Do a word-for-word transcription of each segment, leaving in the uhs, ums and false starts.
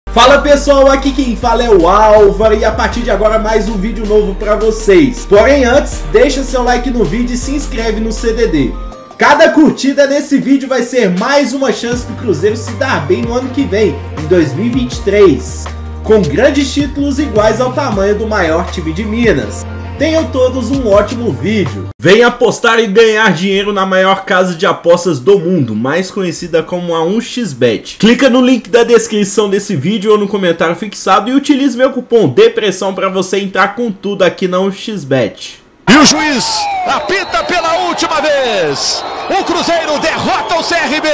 Fala pessoal, aqui quem fala é o Álvaro e a partir de agora mais um vídeo novo pra vocês. Porém antes, deixa seu like no vídeo e se inscreve no C D D. Cada curtida nesse vídeo vai ser mais uma chance do Cruzeiro se dar bem no ano que vem, em dois mil e vinte e três, com grandes títulos iguais ao tamanho do maior time de Minas. Tenham todos um ótimo vídeo. Venha apostar e ganhar dinheiro na maior casa de apostas do mundo, mais conhecida como a um x bet. Clica no link da descrição desse vídeo ou no comentário fixado e utilize meu cupom DEPRESSão para você entrar com tudo aqui na um x bet. E o juiz apita pela última vez. O Cruzeiro derrota o C R B.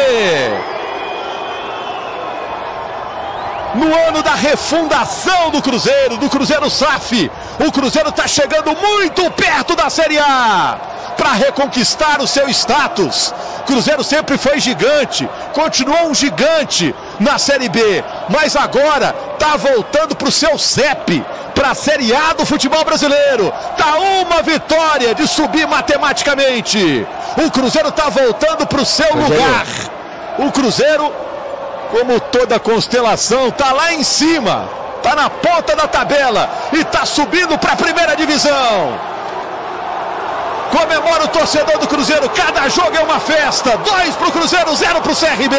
No ano da refundação do Cruzeiro, do Cruzeiro S A F, o Cruzeiro está chegando muito perto da Série A para reconquistar o seu status. Cruzeiro sempre foi gigante, continuou um gigante na Série B, mas agora está voltando para o seu C E P, para a Série A do futebol brasileiro. Está uma vitória de subir matematicamente. O Cruzeiro está voltando para o seu lugar. O Cruzeiro, como toda constelação, tá lá em cima, tá na ponta da tabela e tá subindo para a primeira divisão. Comemora o torcedor do Cruzeiro, cada jogo é uma festa. Dois pro Cruzeiro, zero pro C R B.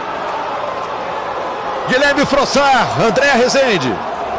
Guilherme Frossar, André Rezende.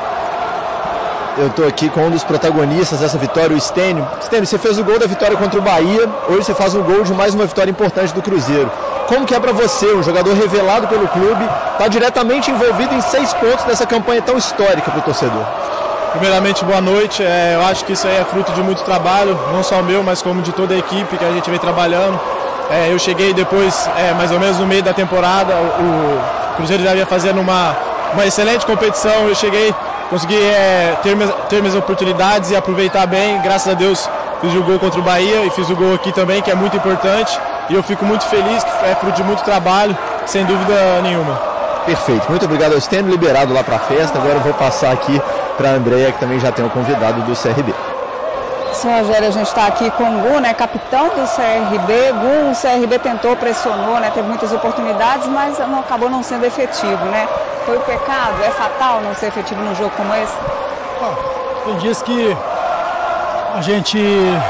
Eu tô aqui com um dos protagonistas dessa vitória, o Stênio. Stênio, você fez o gol da vitória contra o Bahia, hoje você faz um gol de mais uma vitória importante do Cruzeiro. Como que é para você, um jogador revelado pelo clube, tá diretamente envolvido em seis pontos dessa campanha tão histórica para o torcedor? Primeiramente, boa noite. É, eu acho que isso aí é fruto de muito trabalho, não só meu, mas como de toda a equipe que a gente vem trabalhando. É, eu cheguei depois, é, mais ou menos no meio da temporada, o, o Cruzeiro já vinha fazendo uma, uma excelente competição, eu cheguei, consegui é, ter, minhas, ter minhas oportunidades e aproveitar bem, graças a Deus fiz o gol contra o Bahia e fiz o gol aqui também, que é muito importante. E eu fico muito feliz, que é fruto de muito trabalho, sem dúvida nenhuma. Perfeito, muito obrigado ao Stênio, liberado lá para a festa. Agora eu vou passar aqui para a Andréia, que também já tem o convidado do C R B. Sim, Rogério, a gente está aqui com o Gu, né, capitão do C R B. Gu, o C R B tentou, pressionou, né, teve muitas oportunidades, mas não, acabou não sendo efetivo, né? Foi um pecado, é fatal não ser efetivo num jogo como esse? Ah, tem dias que a gente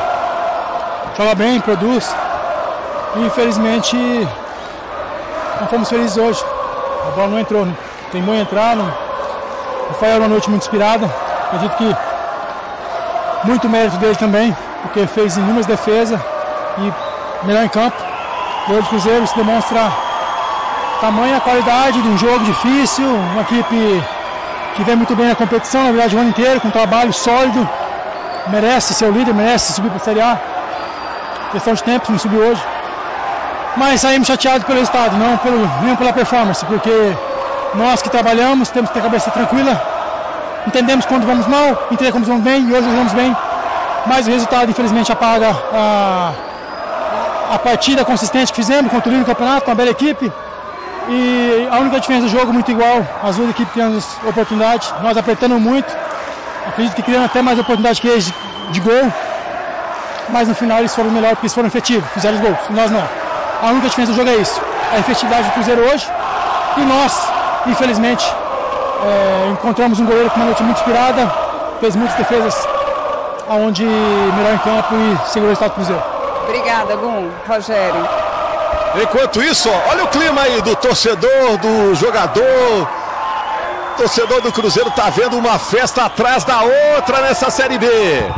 joga bem, produz, e infelizmente não fomos felizes hoje. A bola não entrou, tem bom entrar. Não... O Rafael era uma noite muito inspirada. Acredito que muito mérito dele também, porque fez inúmeras defesas e melhor em campo. Hoje o Cruzeiro se demonstra tamanha qualidade de um jogo difícil, uma equipe que vem muito bem na competição, na verdade o ano inteiro, com um trabalho sólido, merece ser o líder, merece subir para a Série A. Questão de tempo, não subiu hoje. Mas saímos chateados pelo resultado, não pelo, nem pela performance, porque nós que trabalhamos temos que ter a cabeça tranquila, entendemos quando vamos mal, entendemos quando vamos bem, e hoje vamos bem, mas o resultado infelizmente apaga a, a partida consistente que fizemos contra o líder do campeonato, uma bela equipe, e a única diferença do jogo muito igual, as duas equipes criando oportunidade, nós apertando muito, acredito que criando até mais oportunidade que eles de, de gol, mas no final eles foram melhor porque eles foram efetivos, fizeram os gols, nós não. A única diferença do jogo é isso, a efetividade do Cruzeiro hoje, e nós, infelizmente, é, encontramos um goleiro com uma noite muito inspirada, fez muitas defesas, aonde melhor em campo e segurou o estado do Cruzeiro. Obrigada, Gum. Rogério. Enquanto isso, ó, olha o clima aí do torcedor, do jogador. O torcedor do Cruzeiro tá vendo uma festa atrás da outra nessa Série B.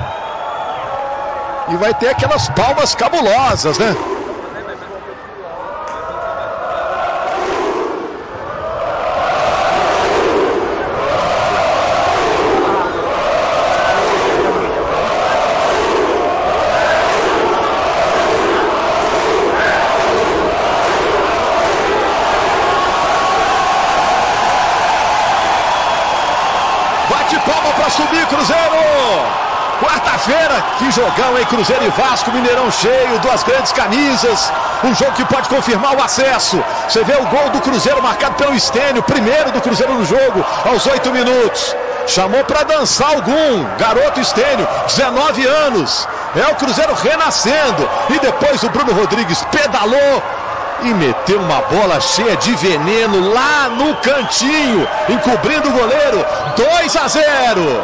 E vai ter aquelas palmas cabulosas, né? Palma para subir, Cruzeiro! Quarta-feira, que jogão, hein? Cruzeiro e Vasco, Mineirão cheio, duas grandes camisas, um jogo que pode confirmar o acesso. Você vê o gol do Cruzeiro marcado pelo Stênio, primeiro do Cruzeiro no jogo, aos oito minutos. Chamou para dançar algum, garoto Stênio, dezenove anos. É o Cruzeiro renascendo. E depois o Bruno Rodrigues pedalou e meteu uma bola cheia de veneno lá no cantinho, encobrindo o goleiro. dois a zero.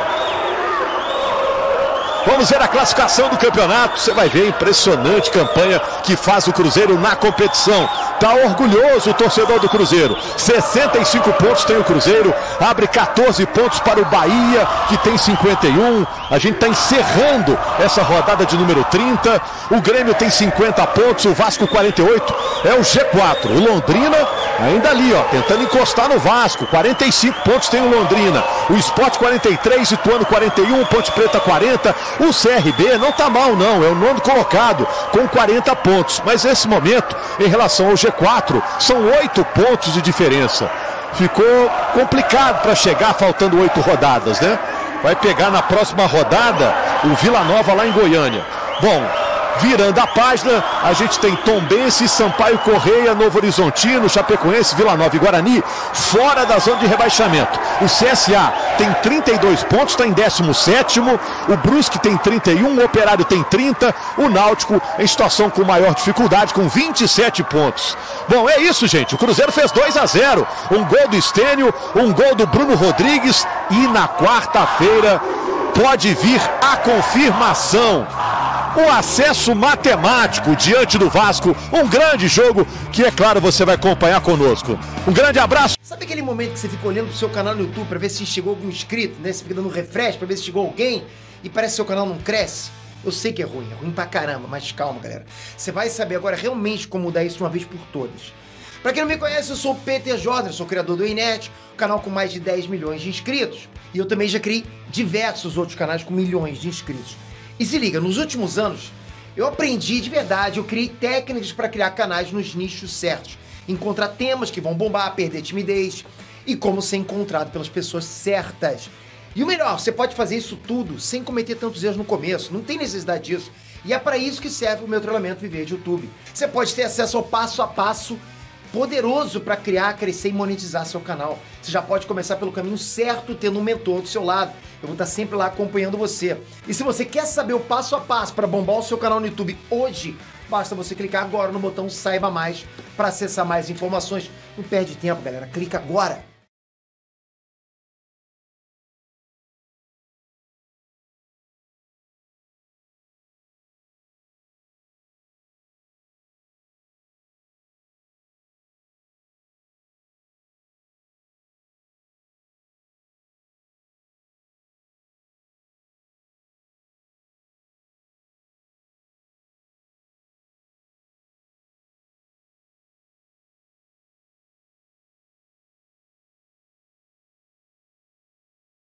Vamos ver a classificação do campeonato. Você vai ver a impressionante campanha que faz o Cruzeiro na competição. Tá orgulhoso o torcedor do Cruzeiro. sessenta e cinco pontos tem o Cruzeiro, abre quatorze pontos para o Bahia, que tem cinquenta e um. A gente está encerrando essa rodada de número trinta. O Grêmio tem cinquenta pontos, o Vasco quarenta e oito. É o G quatro. O Londrina ainda ali, ó, tentando encostar no Vasco. quarenta e cinco pontos tem o Londrina. O Sport quarenta e três, Ituano quarenta e um, Ponte Preta quarenta. O C R B não tá mal não, é o nono colocado com quarenta pontos. Mas nesse momento, em relação ao G quatro, são oito pontos de diferença. Ficou complicado para chegar faltando oito rodadas, né? Vai pegar na próxima rodada o Vila Nova lá em Goiânia. Bom, virando a página, a gente tem Tombense, Sampaio Correia, Novo Horizontino, Chapecoense, Vila Nova e Guarani fora da zona de rebaixamento. O C S A tem trinta e dois pontos, está em décimo sétimo. O Brusque tem trinta e um, o Operário tem trinta. O Náutico em situação com maior dificuldade, com vinte e sete pontos. Bom, é isso, gente. O Cruzeiro fez dois a zero. Um gol do Stênio, um gol do Bruno Rodrigues. E na quarta-feira pode vir a confirmação. O acesso matemático diante do Vasco, um grande jogo que, é claro, você vai acompanhar conosco. Um grande abraço. Sabe aquele momento que você fica olhando pro seu canal no YouTube para ver se chegou algum inscrito, né? Você fica dando refresh para ver se chegou alguém e parece que seu canal não cresce? Eu sei que é ruim, é ruim pra caramba, mas calma, galera. Você vai saber agora realmente como mudar isso de uma vez por todas. Pra quem não me conhece, eu sou o Peter Jordan, sou criador do Inet, um canal com mais de dez milhões de inscritos. E eu também já criei diversos outros canais com milhões de inscritos. E se liga, nos últimos anos, eu aprendi de verdade, eu criei técnicas para criar canais nos nichos certos. Encontrar temas que vão bombar, perder timidez e como ser encontrado pelas pessoas certas. E o melhor, você pode fazer isso tudo sem cometer tantos erros no começo, não tem necessidade disso. E é para isso que serve o meu treinamento Viver de YouTube. Você pode ter acesso ao passo a passo poderoso para criar, crescer e monetizar seu canal. Você já pode começar pelo caminho certo, tendo um mentor do seu lado. Eu vou estar sempre lá acompanhando você. E se você quer saber o passo a passo para bombar o seu canal no YouTube hoje, basta você clicar agora no botão Saiba Mais para acessar mais informações. Não perde tempo, galera. Clica agora!